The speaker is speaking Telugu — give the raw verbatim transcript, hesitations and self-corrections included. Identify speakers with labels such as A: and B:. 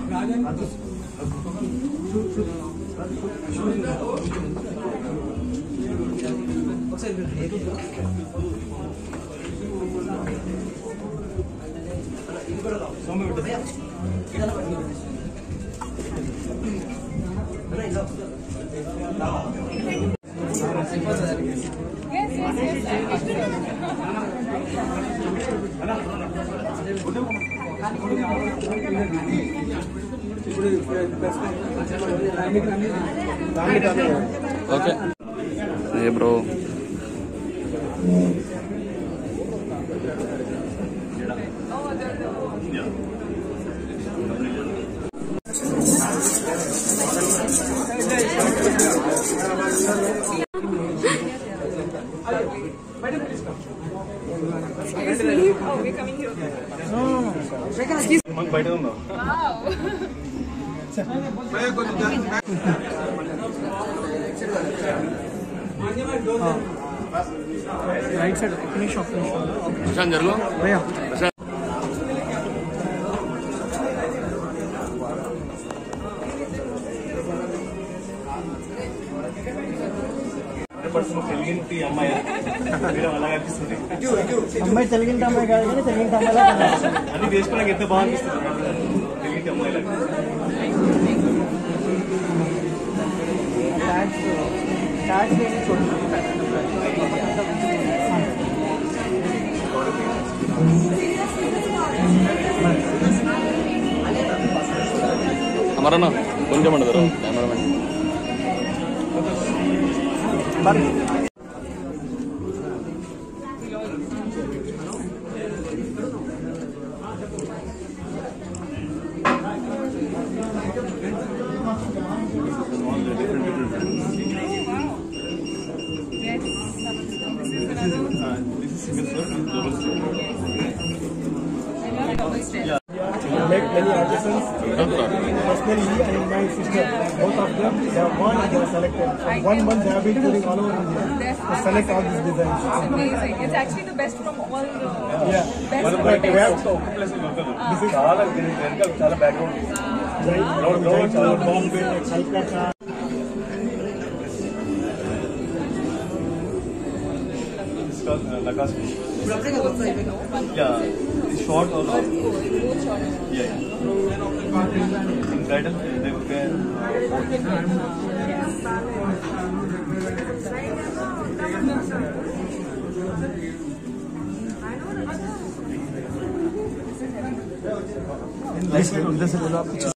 A: ఓకే ఏ bro
B: Oh, we're coming here. No, no, no.
A: మనం బయట ఉందాం.
B: Right side finish off finish
A: Prashanth జరుగు
B: భయ్యా
A: ప్రశాంత్ తెలుగింటి అమ్మాయి అలాగే అనిపిస్తుంది.
B: అమ్మాయి తెలుగింటి అమ్మాయి కాదు కానీ తెలుగింటి అమ్మాయి
A: అన్ని వేసుకున్నాక ఎంత బాగా అనిపిస్తుంది తెలుగింటి అమ్మాయి అమరన్న కొంచెం ఉండదు cameraman
C: Make many artisans. Personally, and my sister, both of them, they have won and they are selected. For one month, they have been touring all over India to select all these designs.
D: It's amazing. It's actually the best from all the
C: Yeah.
D: best.
C: But
D: But
C: we have to. This is
A: చాలా వెనకాల చాలా background
C: Bombay, Calcutta.
A: Nakashi. Yeah, it's short or long? Yeah. In bridal, they will wear
C: This is